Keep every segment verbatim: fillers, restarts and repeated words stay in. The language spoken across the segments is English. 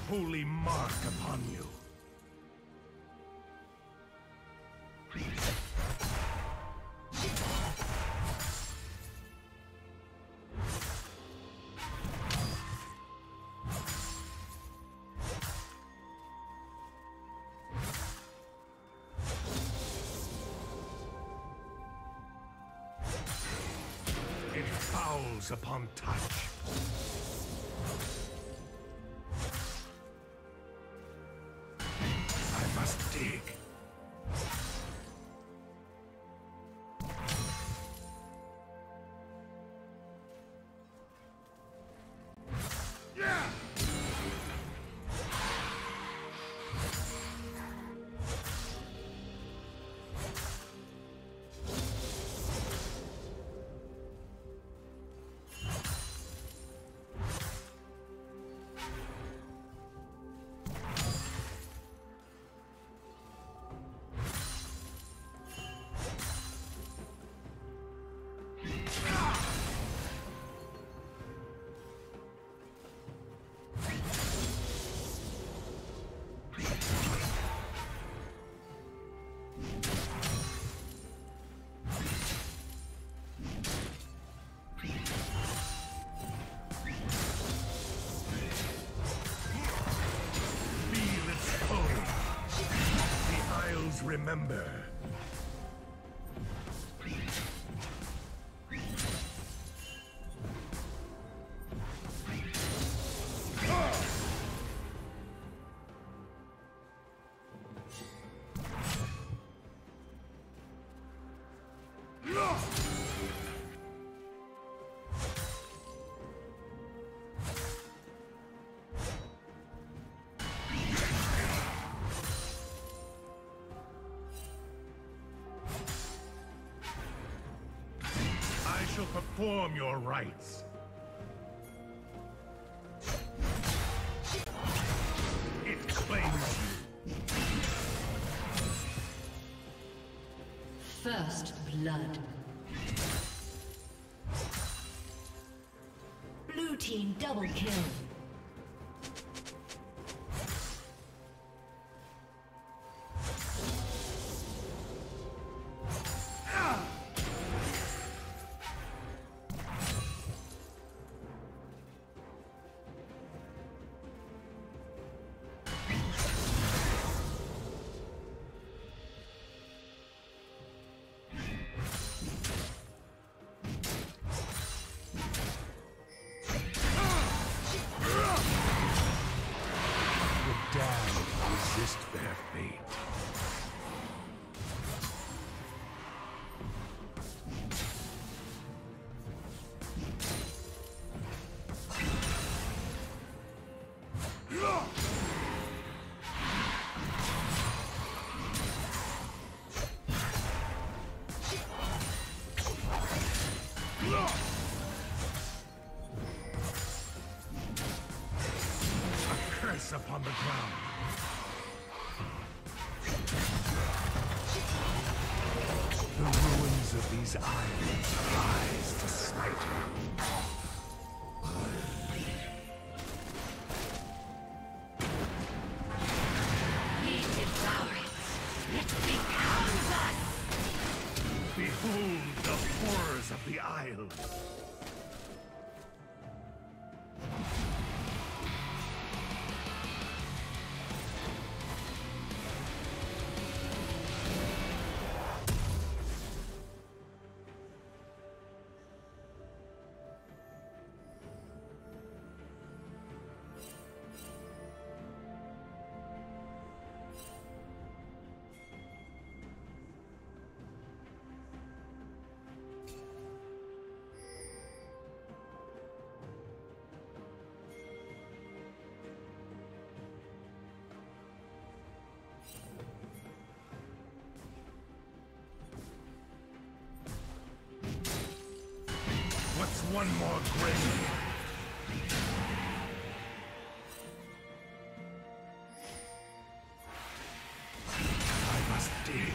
holy mark upon you. It fouls upon touch. I must dig. Remember. I shall perform your rites. It claims you. First blood. Blue team double kill. Resist their fate. A curse upon the ground. The ruins of these islands rise to sight. We devour it. It becomes us. Behold the horrors of the isles. What's one more grave? I must dig.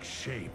take shape.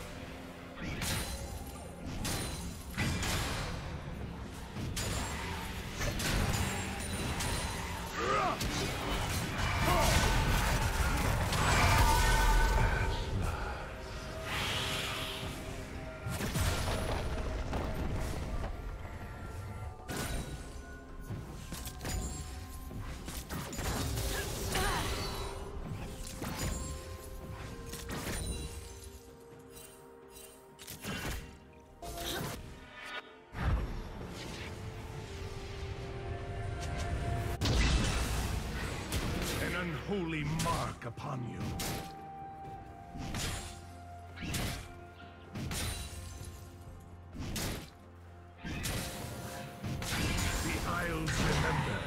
Holy mark upon you. The Isles remember.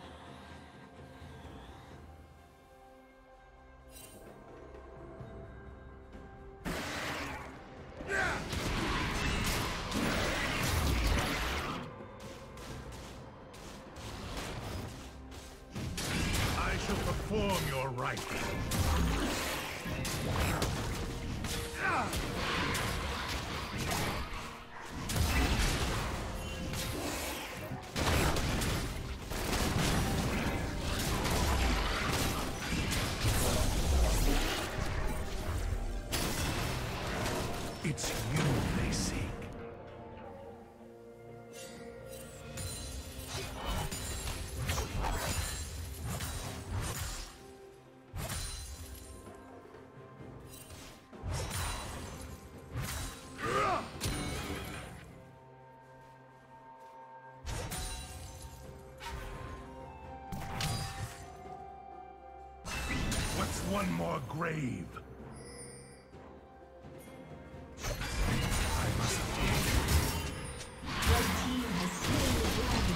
Perform your right. It's you they seek. What's one more grave? I must dig. Red team has slain the dragon.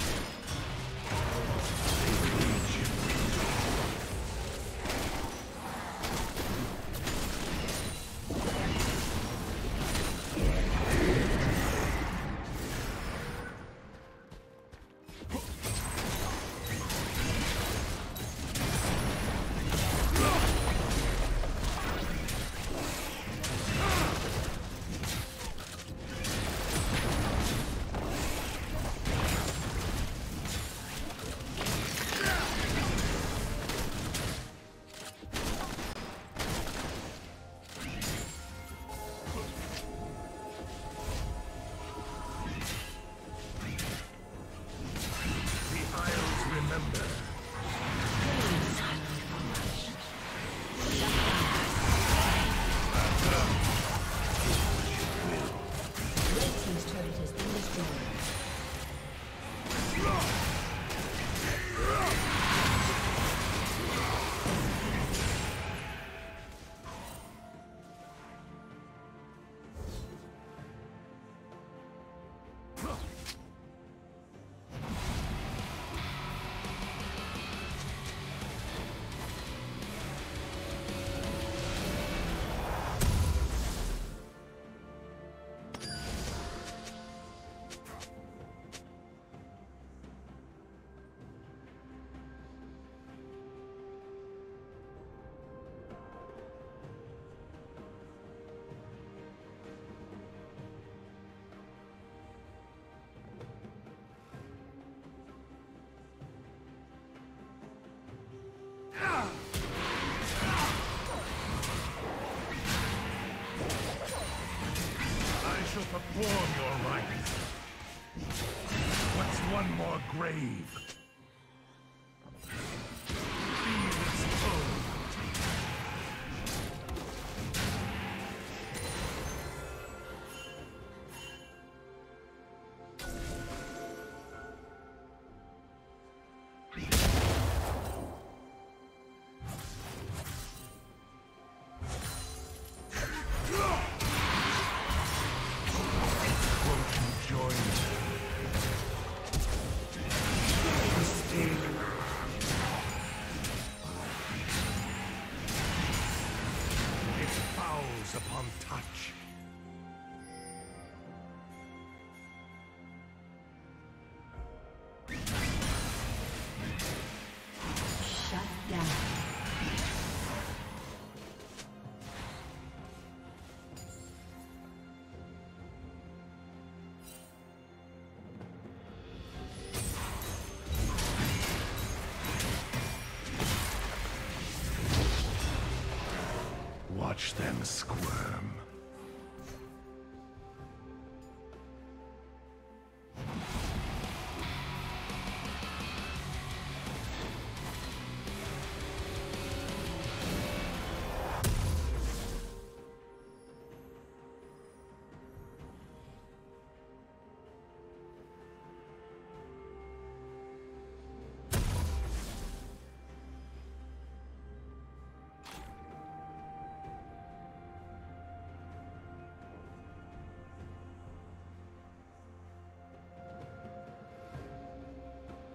Perform your rites. What's one more grave? Feel its tone. Won't you join me?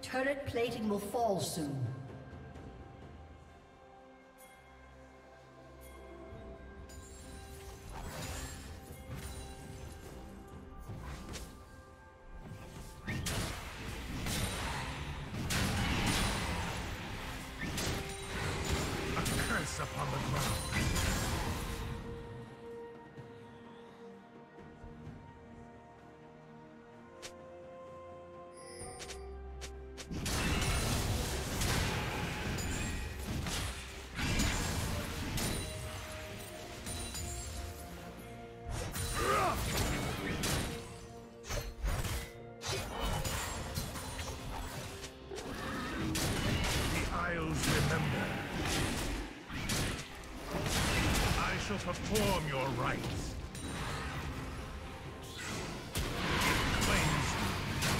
Turret plating will fall soon. Upon the ground. The Isles remember. I shall perform your rites. It claims you.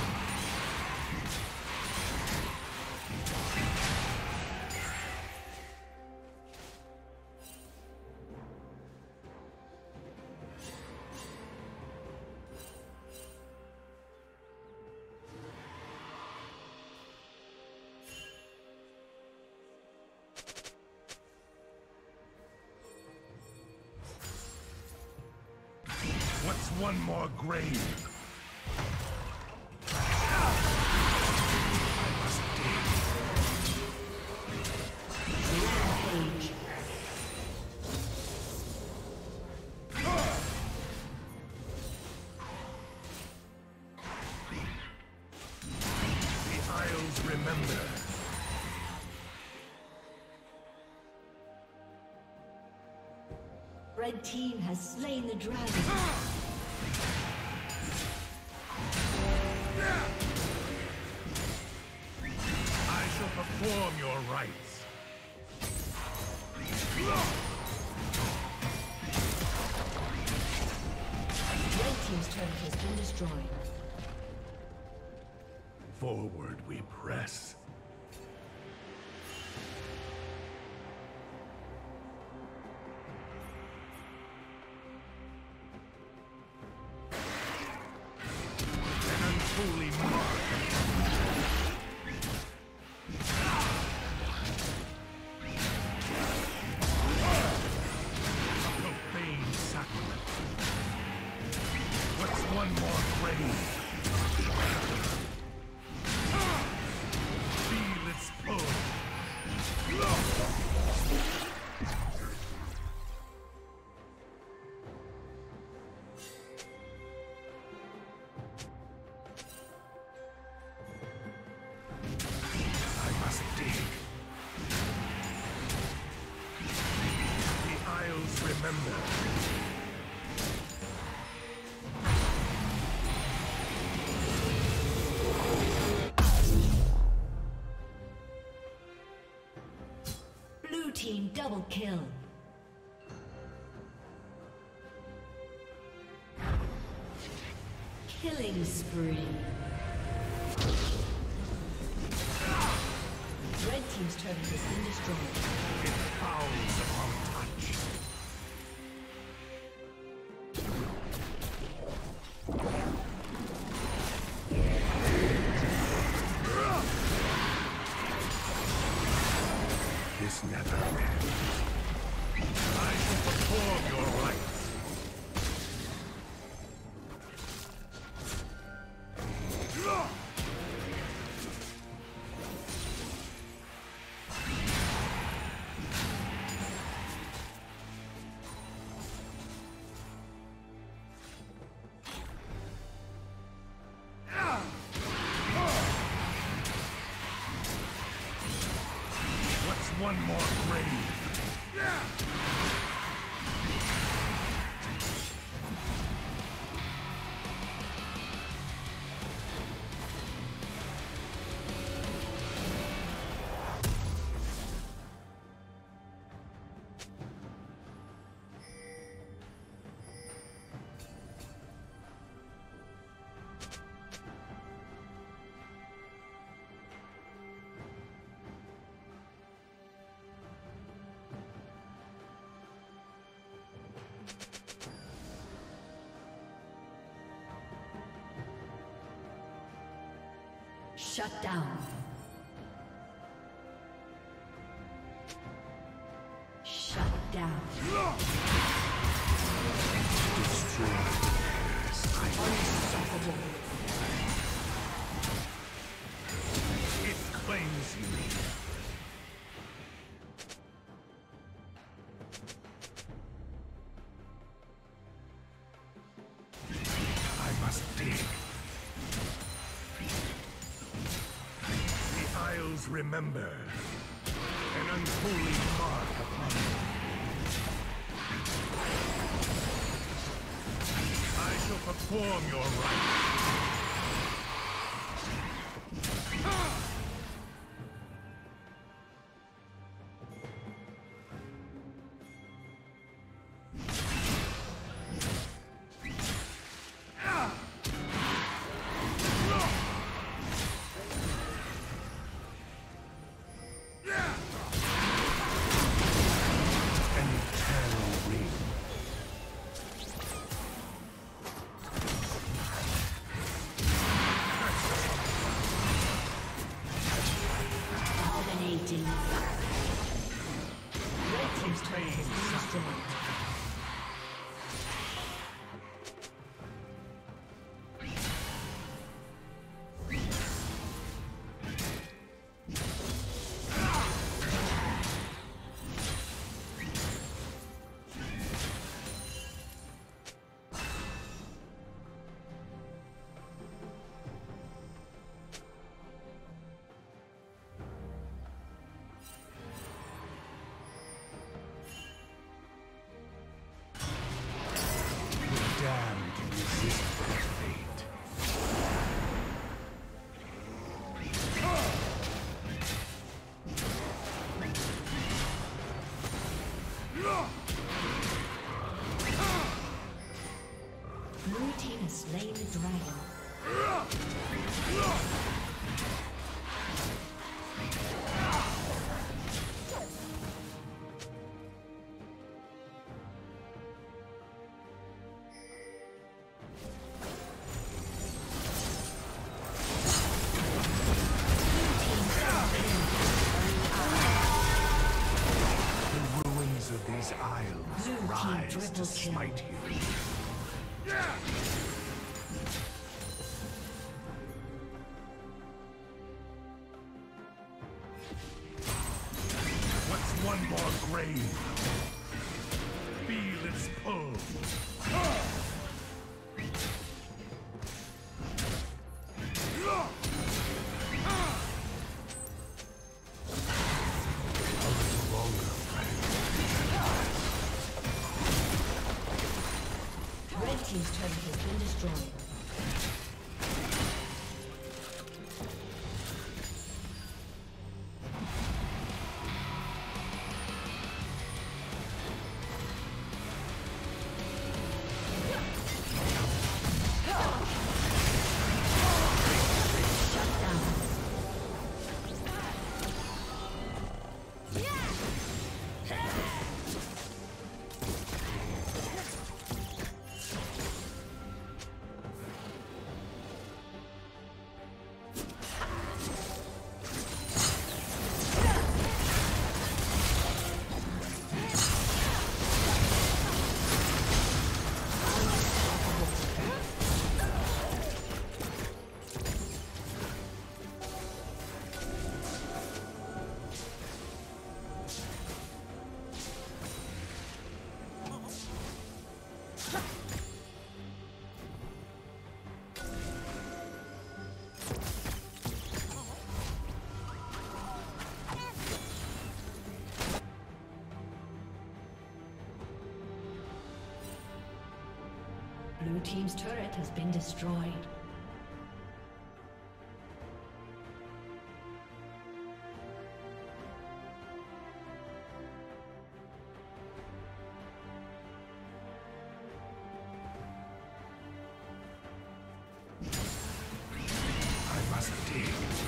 What's one more grave? I must dig. Rampage. The Isles remember. Red team has slain the dragon. I shall perform your rites. Red team's turret has been destroyed. Forward we press. An unholy mark. A profane sacrament. What's one more grave? Feel its pull. I must dig. The Isles remember. Blue team double kill. Killing spree. Red team's turret has been destroyed. It fouls upon touch. This never ends. I shall perform your rites. What's one more grave? Shut down. dig. The Isles remember an unholy mark upon them. I shall perform your rites. Damned to resist their fate. Blue team has slain the dragon. These isles rise to smite you. What's one more grave? Feel its pull. Team's turret has been destroyed. Blue team's turret has been destroyed. I must dig.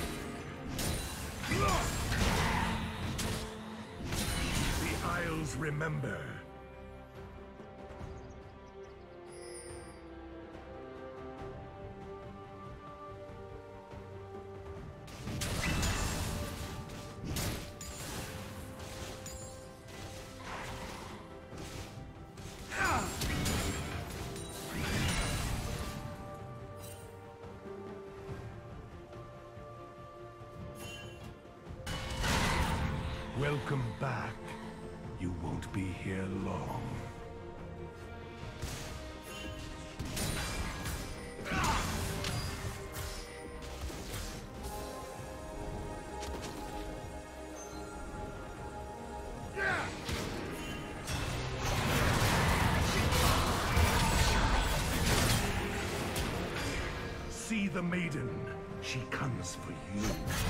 The Isles remember. Welcome back. You won't be here long. see the maiden. She comes for you.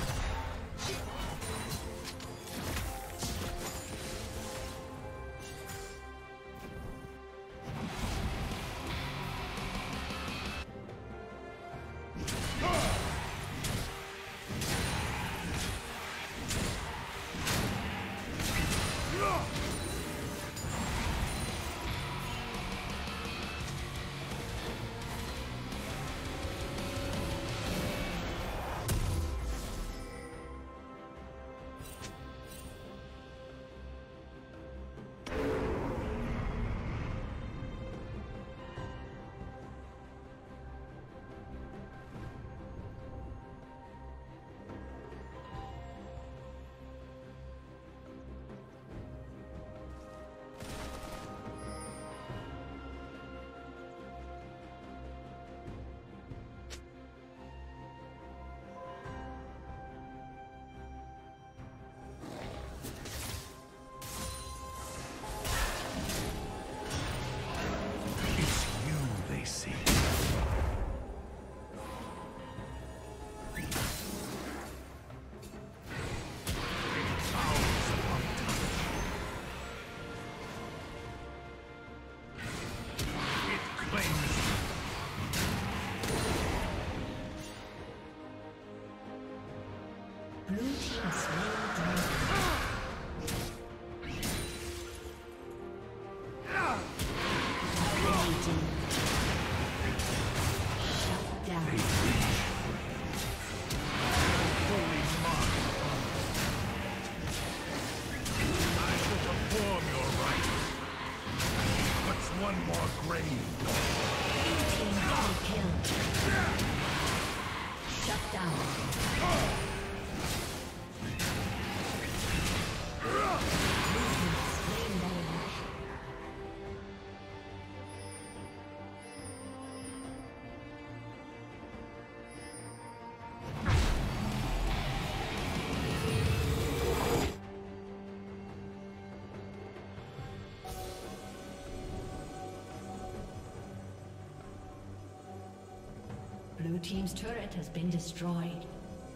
Blue team's turret has been destroyed.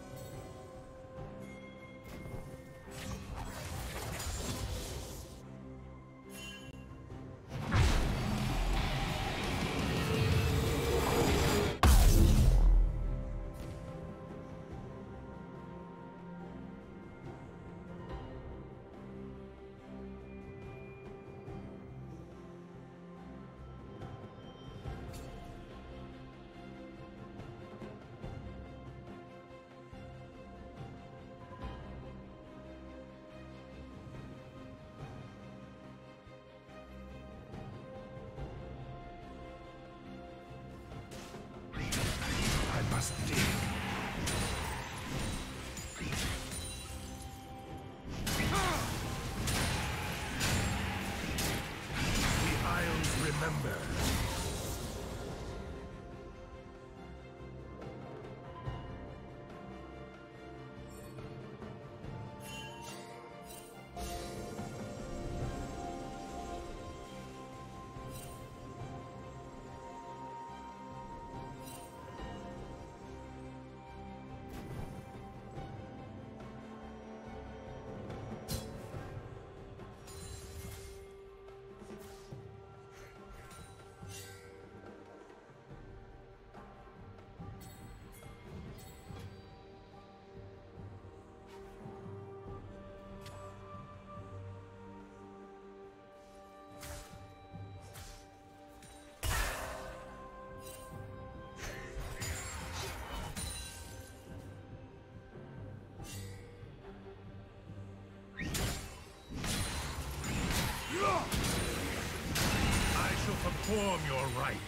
Perform your rights.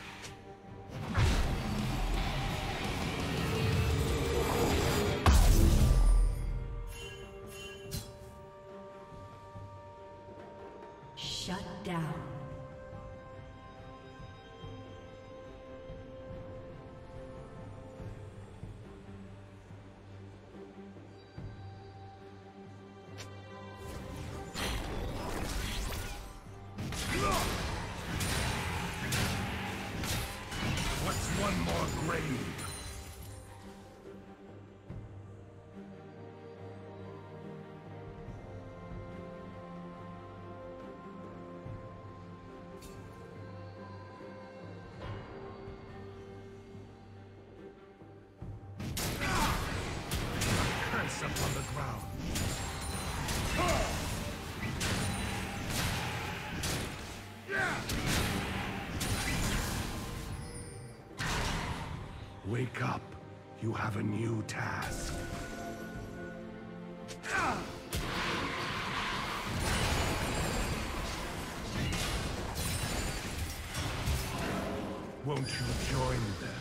Shut down. One more grave. upon the ground. Wake up. You have a new task. Won't you join them?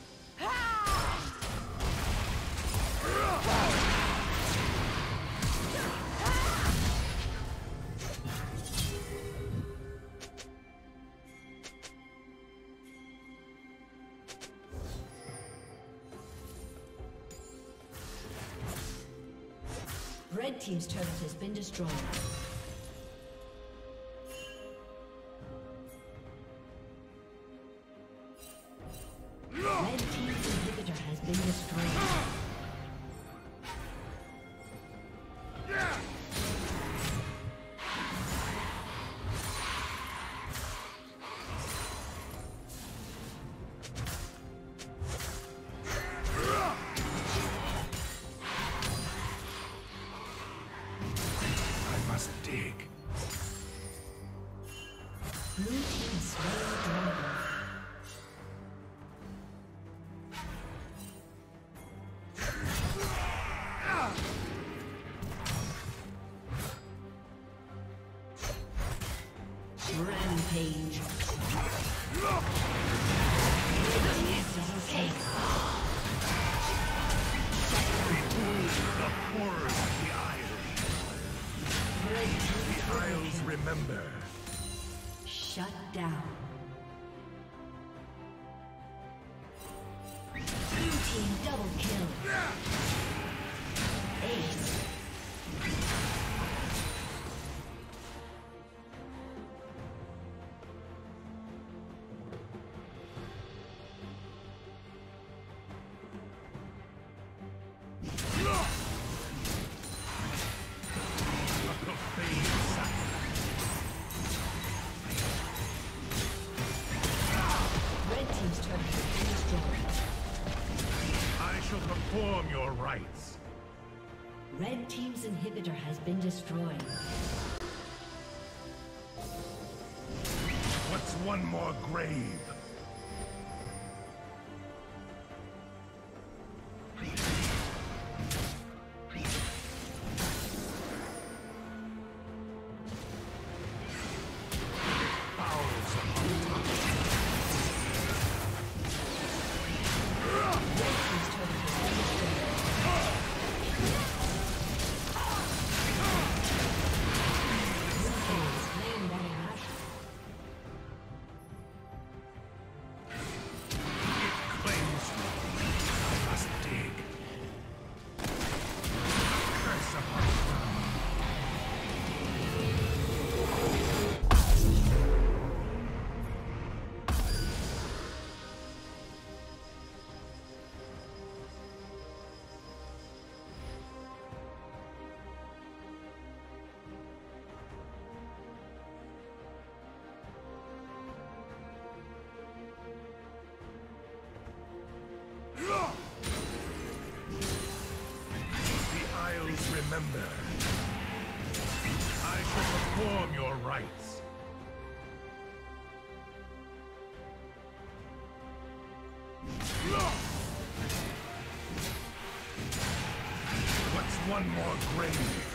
Red team's turret has been destroyed. Red team's inhibitor has been destroyed. Dig. Blue team slain dragon. Rampage. Okay. The horrors of the Isles. The Isles remember. Shut down. Blue team double kill. Ace. Perform your rites. Red team's inhibitor has been destroyed. What's one more grave? Remember, I shall perform your rites. What's one more grave?